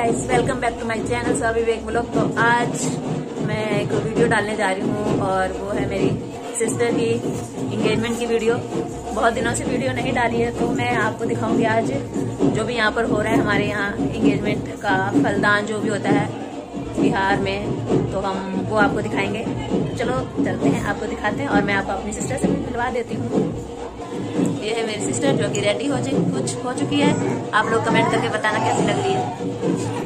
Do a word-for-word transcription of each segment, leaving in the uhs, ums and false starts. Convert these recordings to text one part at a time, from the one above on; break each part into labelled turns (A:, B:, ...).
A: Guys, welcome back to my channel Swami Vivek vlog. तो आज मैं एक वीडियो डालने जा रही हूँ और वो है मेरी सिस्टर की इंगेजमेंट की वीडियो। बहुत दिनों से वीडियो नहीं डाली है, तो मैं आपको दिखाऊंगी आज जो भी यहाँ पर हो रहा है। हमारे यहाँ इंगेजमेंट का फलदान जो भी होता है बिहार में, तो हम वो आपको दिखाएंगे। तो चलो चलते हैं, आपको दिखाते हैं और मैं आपको अपनी सिस्टर से भी मिलवा देती हूँ। ये है मेरी सिस्टर जो कि रेडी हो कुछ हो चुकी है। आप लोग कमेंट करके बताना कैसी लग रही है।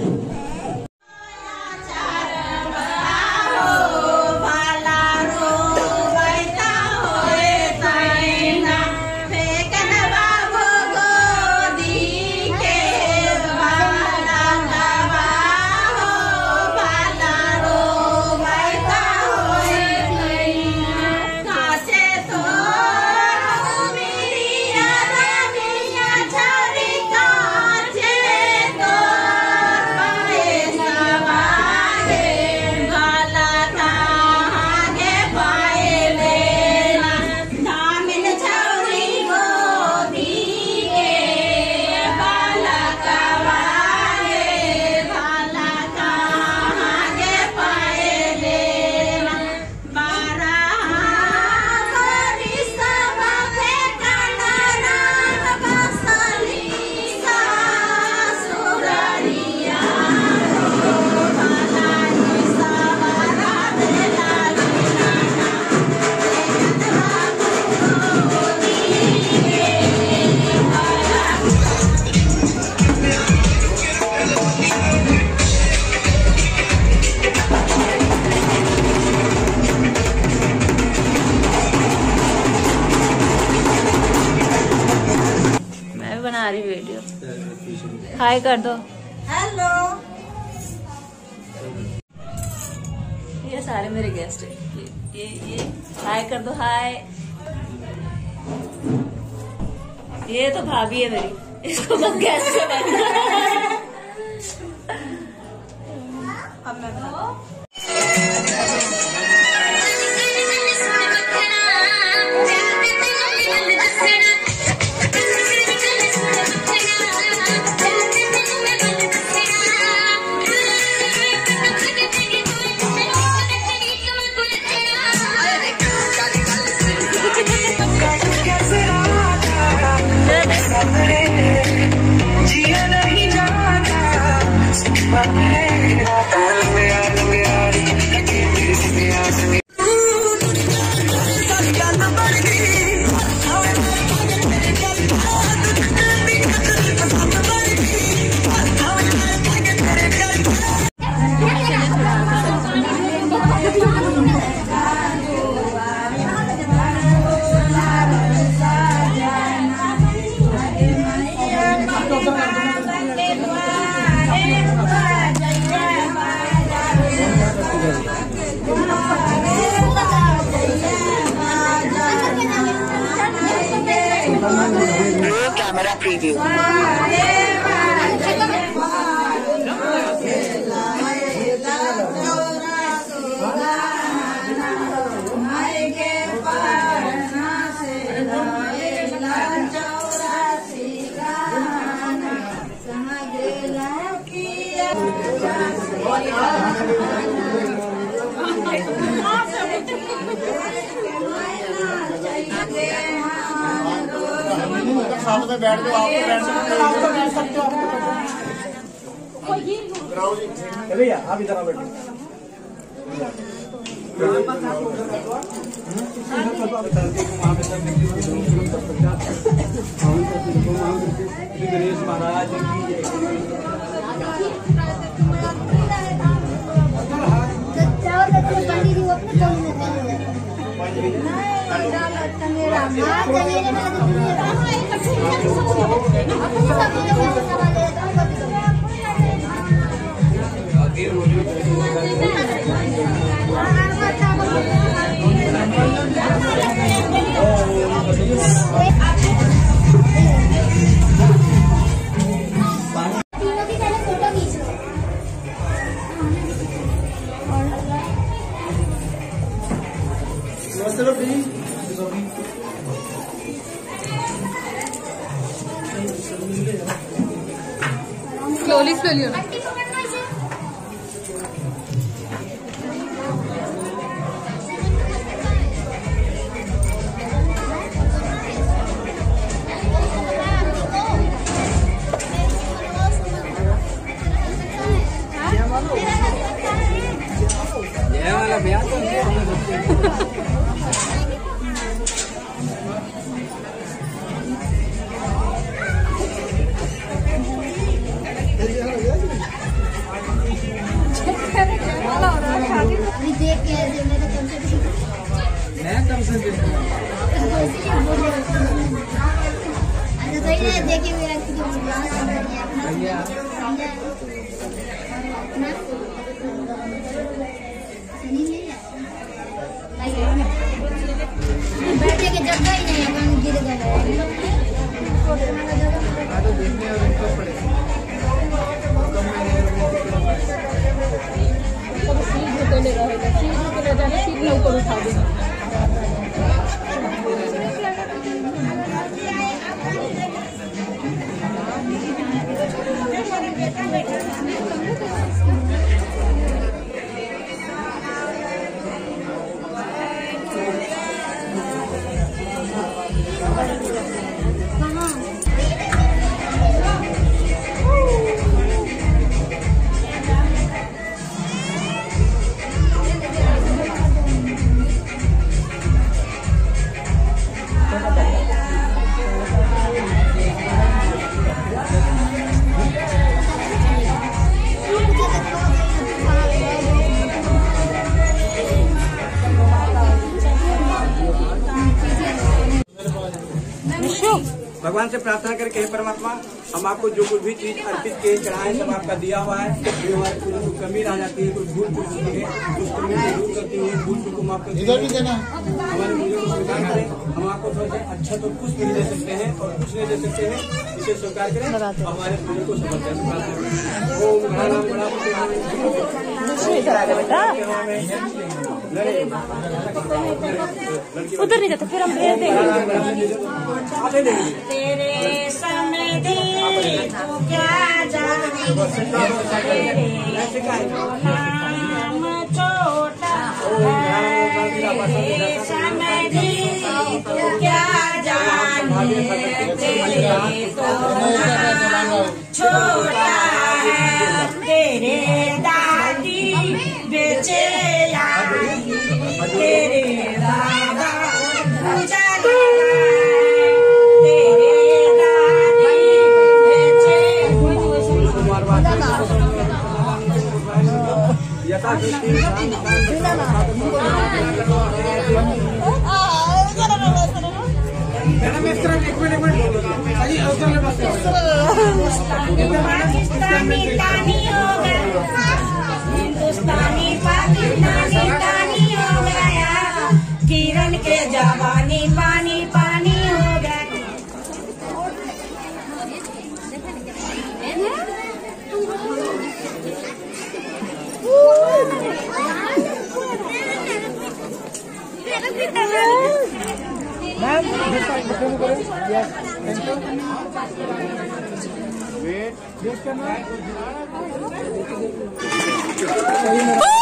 A: बना रही वीडियो। हाय कर दो।
B: हेलो।
A: ये सारे मेरे गेस्ट हैं। ये ये ये हाय कर दो। हाय। ये तो भाभी है मेरी, इसको बस गेस्ट से बनना। अब मैं
C: जिया नहीं जाता
D: कैमरा प्रीव्यू।
E: साथ में बैठ जाओ, आप तो बैठ सकते हो, भैया आप इधर बैठो। गणेश महाराज
B: स्लोली स्लोली देखिए मेरा बैठे के जगह ही नहीं है, गिर गए। ऊपर उठा दे।
E: भगवान से प्रार्थना करके हे परमात्मा, हम आपको जो कुछ भी चीज अर्पित किए चढ़ाए सब आपका दिया हुआ है। जो हमारे पूरी कोई कमी रह जाती है, कोई भूल चूक होती है, उस कमी को दूर करती है, भूल चूक को माफ करती है। हमारे पूजन को स्वीकार करें। हम आपको थोड़ा सा अच्छा तो कुछ नहीं दे सकते हैं और कुछ नहीं दे सकते हैं, इसे स्वीकार करें। हमारे पूजन को सफल करें। ओम घरानाम गणापति
A: उधर नहीं जाता, फिर हम भेज देंगे।
F: तेरे समधी को क्या जाने, तेरे नाम छोटा है, तेरे समधी को क्या जाने, तेरे तो नाम छोटा है, तेरे दादी बेचे लाई, तेरे दादा चले, तेरे दादी बेचे
E: यथा
F: पाकिस्तानी तानी हो गया, हिंदुस्तानी पाकिस्तानी तानी हो गया, किरण के जवानी पानी पानी हो गया।
E: मैम वेट वेट करना।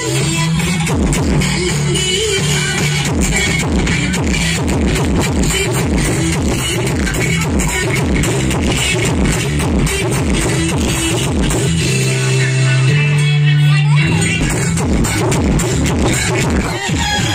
C: Yeah.